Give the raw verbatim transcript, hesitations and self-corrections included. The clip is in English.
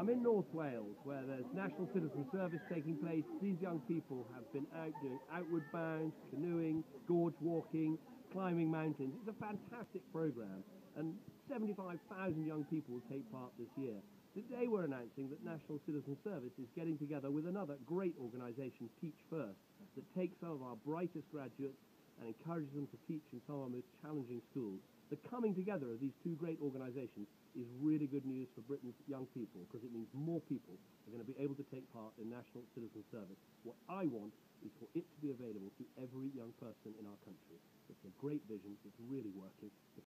I'm in North Wales, where there's National Citizen Service taking place. These young people have been out doing outward bound, canoeing, gorge walking, climbing mountains. It's a fantastic programme, and seventy-five thousand young people will take part this year. Today we're announcing that National Citizen Service is getting together with another great organisation, Teach First, that takes some of our brightest graduates and encourages them to teach in some of our most challenging schools. The coming together of these two great organisations is really good news for Britain's young people, because it means more people are going to be able to take part in National Citizen Service. What I want is for it to be available to every young person in our country. It's a great vision, it's really working.